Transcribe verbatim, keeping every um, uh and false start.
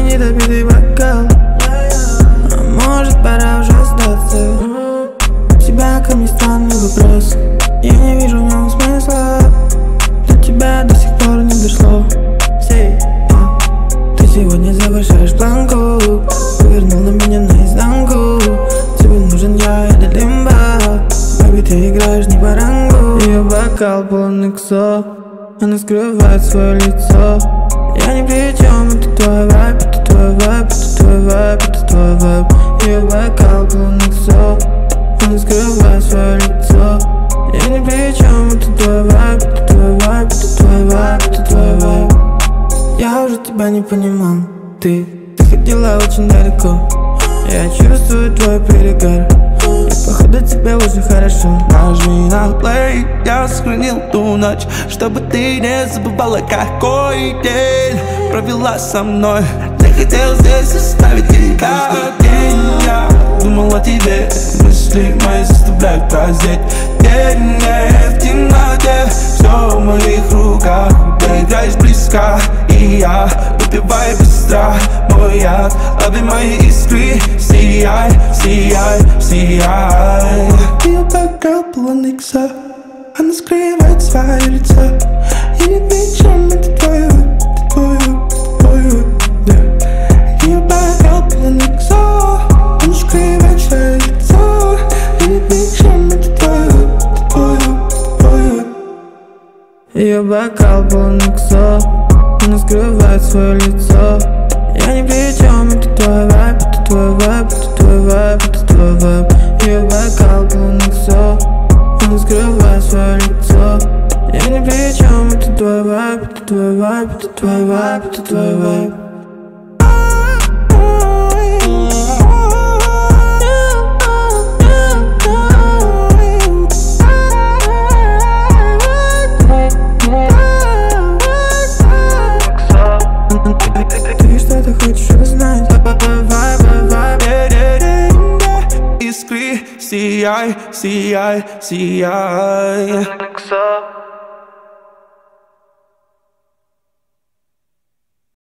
недопитый бокал. А может пора уже сдаться. У тебя ко мне странный вопрос, я не вижу в нем смысла. До тебя до сих пор не дошло. Сей, а, ты сегодня завышаешь планку, повернул на меня наизнанку. Тебе нужен я или лимба, baby, ты играешь не по рангу. Ее бокал полон иксо, она скрывает свое лицо. Я ни при чем, это твой вайб, это твой вайб, это твой вайб, это твой вайб. Ее бокал полон иксо, она скрывает свое лицо. Я ни при чем, это твой вайб, это твой вайб, это твой вайб, это твой вайб. Я уже тебя не понимал, ты, ты ходила очень далеко. Я чувствую твой перегар, и походу тебе уже хорошо. Нажми на плей, я сохранил ту ночь, чтобы ты не забывала, какой день провела со мной. Я хотел здесь оставить тебя день. Я думал о тебе, мысли мои заставляют праздеть. День в темноте, все в моих руках. Ты играешь близко, и я выпиваю быстро мой яд. Лови мои искры, сияй, сияй, сияй. Ее бокал полон икса, она скрывает свое лицо. Я не причем, это твой вайб, это твой вайб, твой вайб, yeah. Ее бокал полон икса, она скрывает свое лицо. Я не причем, это твой вайб, это твой вайб, твой вайб. Ее бокал полон иксо, она скрывает свое лицо. Я ни при чем, это твой вайб, это твой вайб, это твой вайб, это твой вайб. Ее бокал полон иксо, она скрывает свое лицо. Я ни при чем, это твой вайб, это твой вайб, это твой вайб, это твой вайб. Ты что-то хочешь узнать? Искры, сияй, сияй, сияй.